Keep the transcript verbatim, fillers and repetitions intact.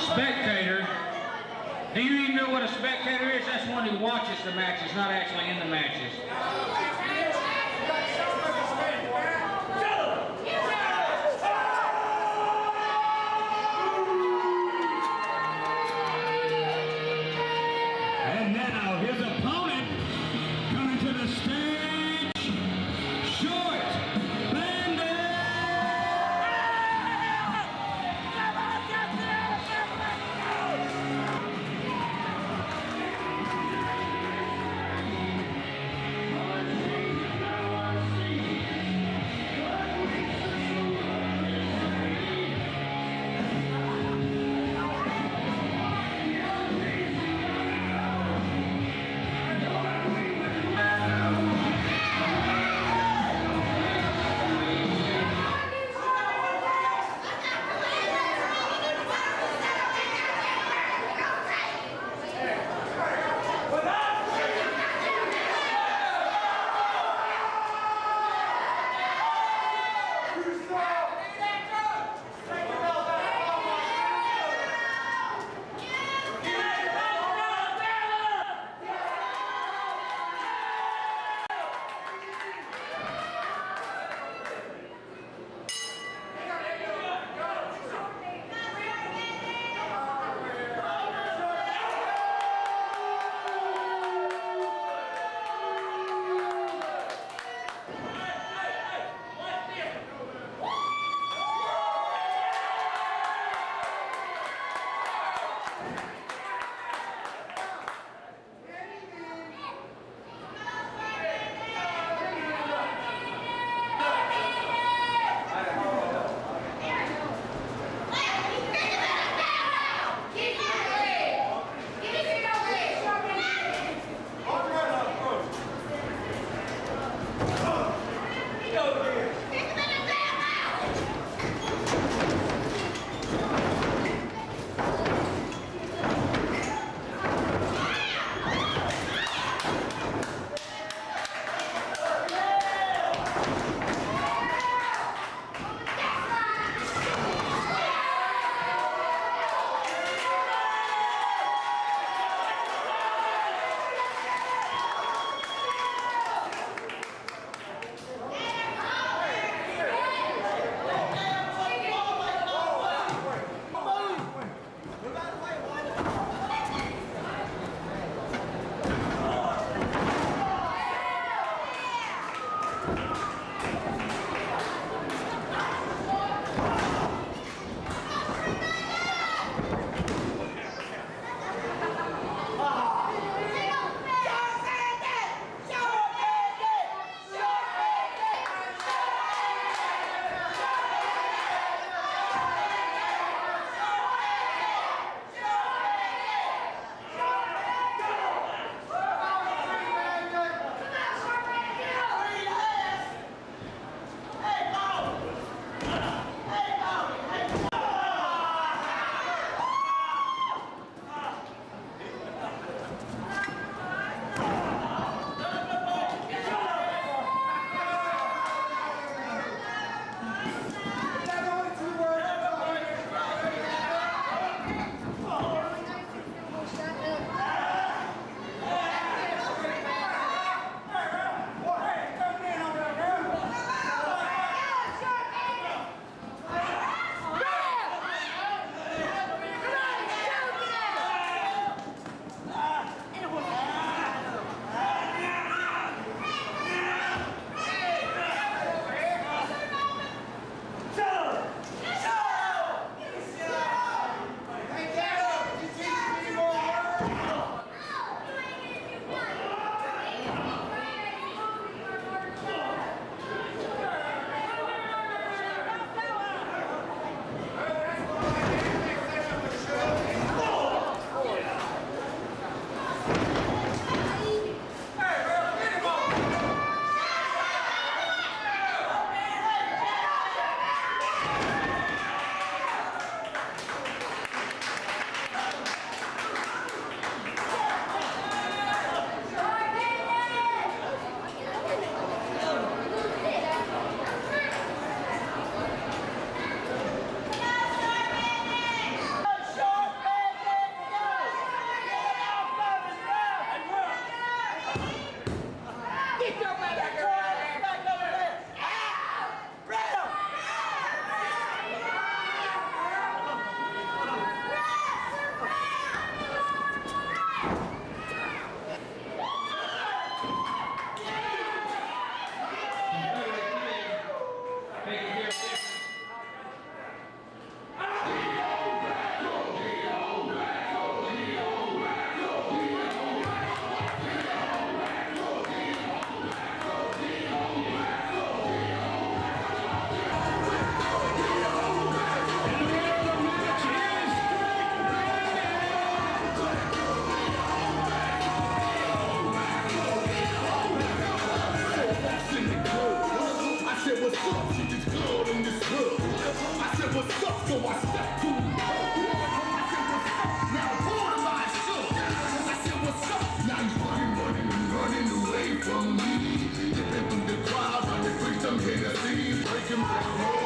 Spectator. Do you even know what a spectator is? That's one who watches the matches, not actually in the matches. And now his opponent coming to the stage, Street Bandit! up? She just good in this club. I said, what's up? So I stepped to the club. I said, what's up? Now pull the line shook. I said, what's up? Now he's running, running, and running away from me. The people in the crowd, running free, some Hennessy, breaking down.